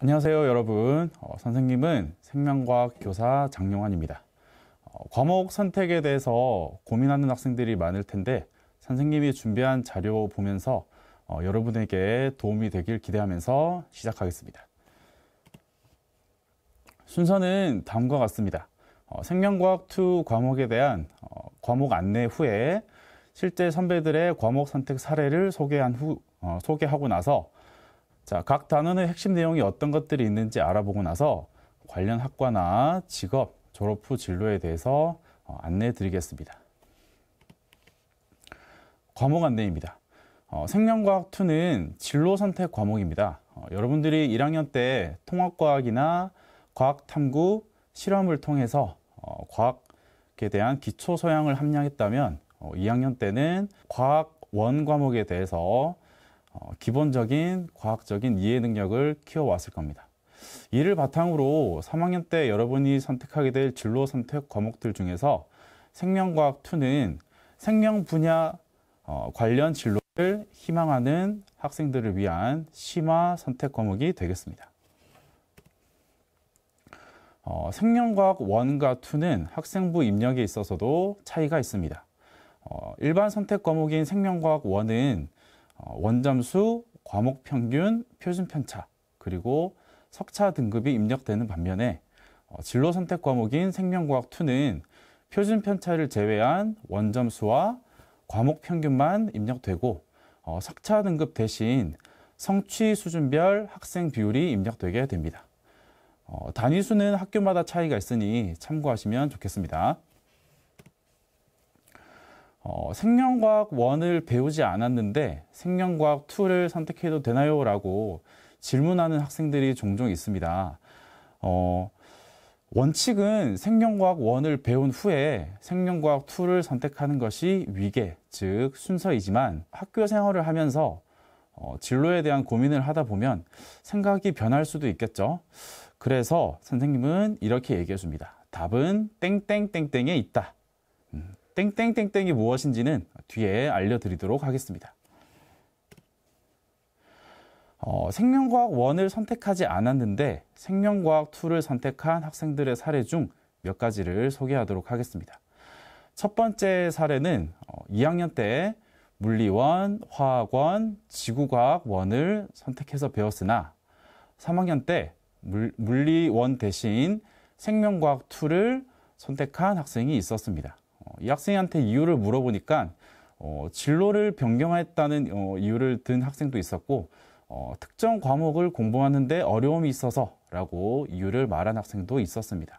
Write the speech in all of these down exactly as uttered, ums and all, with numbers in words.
안녕하세요, 여러분. 어, 선생님은 생명과학 교사 장용환입니다. 어, 과목 선택에 대해서 고민하는 학생들이 많을 텐데 선생님이 준비한 자료 보면서 어, 여러분에게 도움이 되길 기대하면서 시작하겠습니다. 순서는 다음과 같습니다. 어, 생명과학 이 과목에 대한 어, 과목 안내 후에 실제 선배들의 과목 선택 사례를 소개한 후, 어, 소개하고 나서 자, 각 단원의 핵심 내용이 어떤 것들이 있는지 알아보고 나서 관련 학과나 직업, 졸업 후 진로에 대해서 어, 안내해 드리겠습니다. 과목 안내입니다. 어, 생명과학 이는 진로 선택 과목입니다. 어, 여러분들이 일 학년 때 통합과학이나 과학탐구, 실험을 통해서 어, 과학에 대한 기초 소양을 함량했다면 어, 이 학년 때는 과학 원 과목에 대해서 어, 기본적인 과학적인 이해 능력을 키워왔을 겁니다. 이를 바탕으로 삼 학년 때 여러분이 선택하게 될 진로 선택 과목들 중에서 생명과학 이는 생명 분야 어, 관련 진로를 희망하는 학생들을 위한 심화 선택 과목이 되겠습니다. 어, 생명과학 일과 이는 학생부 입력에 있어서도 차이가 있습니다. 어, 일반 선택 과목인 생명과학 일은 어, 원점수, 과목 평균, 표준 편차, 그리고 석차 등급이 입력되는 반면에 어, 진로 선택 과목인 생명과학 이는 표준 편차를 제외한 원점수와 과목 평균만 입력되고 어, 석차 등급 대신 성취 수준별 학생 비율이 입력되게 됩니다. 어, 단위수는 학교마다 차이가 있으니 참고하시면 좋겠습니다. 어, 생명과학 일을 배우지 않았는데 생명과학 이를 선택해도 되나요? 라고 질문하는 학생들이 종종 있습니다. 어, 원칙은 생명과학 일을 배운 후에 생명과학 이를 선택하는 것이 위계, 즉 순서이지만 학교 생활을 하면서 어, 진로에 대한 고민을 하다 보면 생각이 변할 수도 있겠죠. 그래서 선생님은 이렇게 얘기해 줍니다. 답은 땡땡땡땡에 있다. 음. 땡땡땡땡이 무엇인지는 뒤에 알려드리도록 하겠습니다. 어, 생명과학 일을 선택하지 않았는데 생명과학 이를 선택한 학생들의 사례 중 몇 가지를 소개하도록 하겠습니다. 첫 번째 사례는 어, 이 학년 때 물리원, 화학원, 지구과학 일을 선택해서 배웠으나 삼 학년 때 물, 물리원 대신 생명과학 이를 선택한 학생이 있었습니다. 이 학생한테 이유를 물어보니까 어, 진로를 변경했다는 어, 이유를 든 학생도 있었고 어, 특정 과목을 공부하는데 어려움이 있어서 라고 이유를 말한 학생도 있었습니다.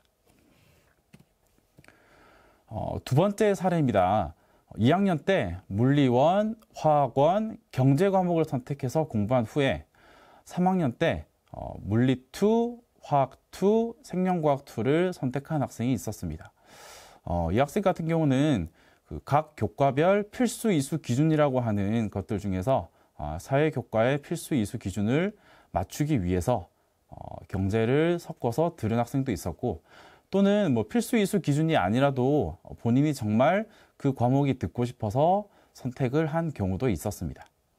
어, 두 번째 사례입니다. 이 학년 때 물리원, 화학원, 경제 과목을 선택해서 공부한 후에 삼 학년 때 어, 물리 이, 화학 이, 생명과학 이를 선택한 학생이 있었습니다. 어, 이 학생 같은 경우는 그 각 교과별 필수 이수 기준이라고 하는 것들 중에서 어, 사회교과의 필수 이수 기준을 맞추기 위해서 어, 경제를 섞어서 들은 학생도 있었고 또는 뭐 필수 이수 기준이 아니라도 본인이 정말 그 과목이 듣고 싶어서 선택을 한 경우도 있었습니다.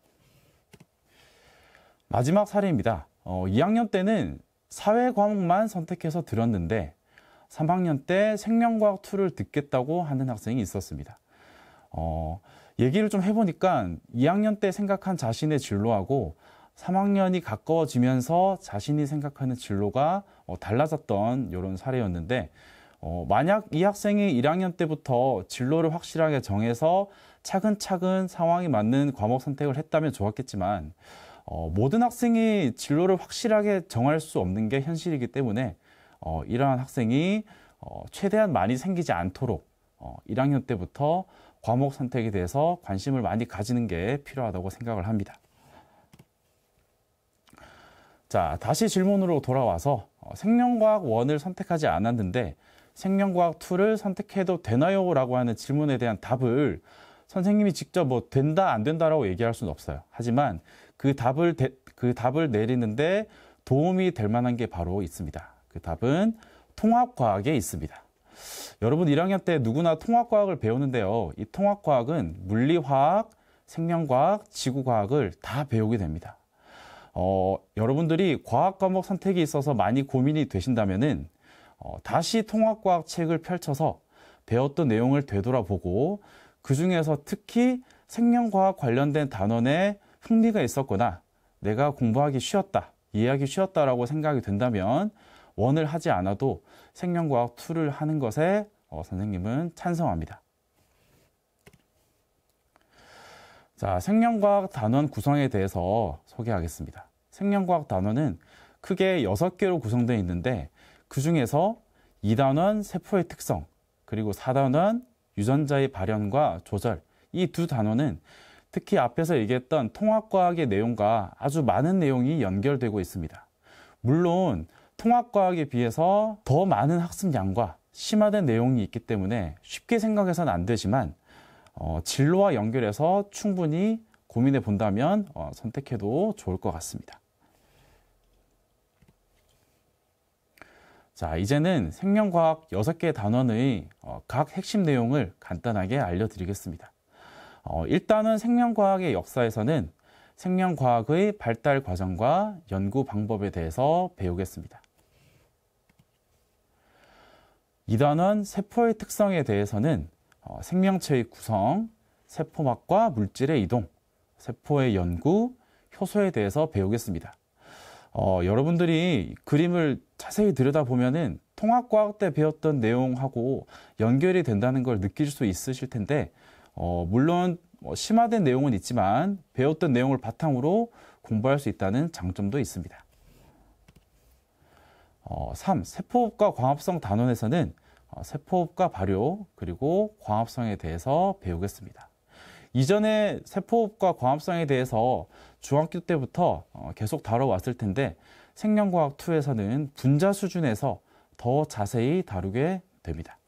마지막 사례입니다. 어, 이 학년 때는 사회 과목만 선택해서 들었는데 삼 학년 때 생명과학 이를 듣겠다고 하는 학생이 있었습니다. 어, 얘기를 좀 해보니까 이 학년 때 생각한 자신의 진로하고 삼 학년이 가까워지면서 자신이 생각하는 진로가 어, 달라졌던 이런 사례였는데 어, 만약 이 학생이 일 학년 때부터 진로를 확실하게 정해서 차근차근 상황에 맞는 과목 선택을 했다면 좋았겠지만 어, 모든 학생이 진로를 확실하게 정할 수 없는 게 현실이기 때문에 어, 이러한 학생이 어, 최대한 많이 생기지 않도록 어, 일 학년 때부터 과목 선택에 대해서 관심을 많이 가지는 게 필요하다고 생각을 합니다. 자, 다시 질문으로 돌아와서 어, 생명과학 일을 선택하지 않았는데 생명과학 이를 선택해도 되나요? 라고 하는 질문에 대한 답을 선생님이 직접 뭐 된다 안 된다라고 얘기할 수는 없어요. 하지만 그 답을 대, 그 답을 내리는데 도움이 될 만한 게 바로 있습니다. 그 답은 통합과학에 있습니다. 여러분 일 학년 때 누구나 통합과학을 배우는데요. 이 통합과학은 물리화학, 생명과학, 지구과학을 다 배우게 됩니다. 어, 여러분들이 과학 과목 선택에 있어서 많이 고민이 되신다면은 어, 다시 통합과학 책을 펼쳐서 배웠던 내용을 되돌아보고 그 중에서 특히 생명과학 관련된 단원에 흥미가 있었거나 내가 공부하기 쉬웠다, 이해하기 쉬웠다라고 생각이 된다면 원을 하지 않아도 생명과학 이를 하는 것에 어, 선생님은 찬성합니다. 자, 생명과학 단원 구성에 대해서 소개하겠습니다. 생명과학 단원은 크게 여섯 개로 구성되어 있는데 그 중에서 이 단원 세포의 특성, 그리고 사 단원 유전자의 발현과 조절, 이 두 단원은 특히 앞에서 얘기했던 통합과학의 내용과 아주 많은 내용이 연결되고 있습니다. 물론 통합과학에 비해서 더 많은 학습량과 심화된 내용이 있기 때문에 쉽게 생각해서는 안 되지만 어, 진로와 연결해서 충분히 고민해 본다면 어, 선택해도 좋을 것 같습니다. 자, 이제는 생명과학 여섯 개 단원의 어, 각 핵심 내용을 간단하게 알려드리겠습니다. 어, 일단은 생명과학의 역사에서는 생명과학의 발달 과정과 연구 방법에 대해서 배우겠습니다. 이 단원 세포의 특성에 대해서는 어, 생명체의 구성, 세포막과 물질의 이동, 세포의 연구, 효소에 대해서 배우겠습니다. 어, 여러분들이 그림을 자세히 들여다보면은 통합과학 때 배웠던 내용하고 연결이 된다는 걸 느낄 수 있으실 텐데 어, 물론 심화된 내용은 있지만 배웠던 내용을 바탕으로 공부할 수 있다는 장점도 있습니다. 어, 삼. 세포호흡과 광합성 단원에서는 어, 세포호흡과 발효 그리고 광합성에 대해서 배우겠습니다. 이전에 세포호흡과 광합성에 대해서 중학교 때부터 어, 계속 다뤄왔을 텐데 생명과학 이에서는 분자 수준에서 더 자세히 다루게 됩니다.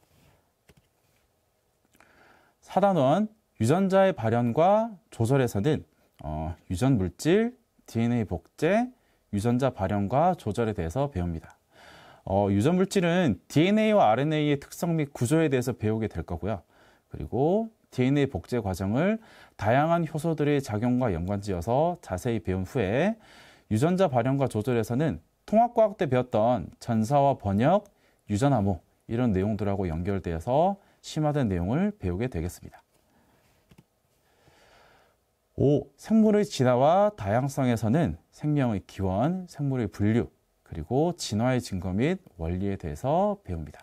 사 단원 유전자의 발현과 조절에서는 어, 유전 물질, 디엔에이 복제, 유전자 발현과 조절에 대해서 배웁니다. 어, 유전 물질은 디엔에이와 알엔에이의 특성 및 구조에 대해서 배우게 될 거고요. 그리고 디엔에이 복제 과정을 다양한 효소들의 작용과 연관지어서 자세히 배운 후에 유전자 발현과 조절에서는 통합과학 때 배웠던 전사와 번역, 유전암호 이런 내용들하고 연결되어서 심화된 내용을 배우게 되겠습니다. 오. 생물의 진화와 다양성에서는 생명의 기원, 생물의 분류, 그리고 진화의 증거 및 원리에 대해서 배웁니다.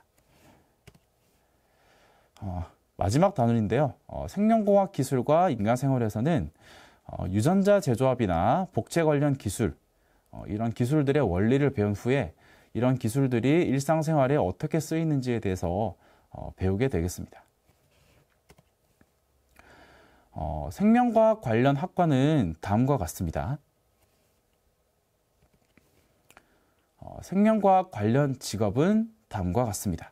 어, 마지막 단원인데요. 어, 생명공학 기술과 인간생활에서는 어, 유전자 재조합이나 복제 관련 기술, 어, 이런 기술들의 원리를 배운 후에 이런 기술들이 일상생활에 어떻게 쓰이는지에 대해서 어, 배우게 되겠습니다. 어, 생명과학 관련 학과는 다음과 같습니다. 어, 생명과학 관련 직업은 다음과 같습니다.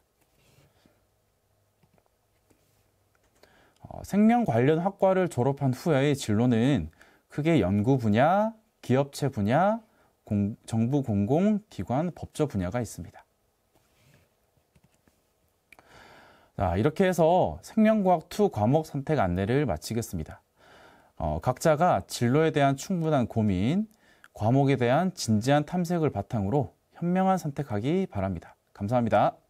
어, 생명 관련 학과를 졸업한 후의 진로는 크게 연구 분야, 기업체 분야, 공, 정부 공공기관 법조 분야가 있습니다. 자, 이렇게 해서 생명과학 이 과목 선택 안내를 마치겠습니다. 어, 각자가 진로에 대한 충분한 고민, 과목에 대한 진지한 탐색을 바탕으로 현명한 선택하기 바랍니다. 감사합니다.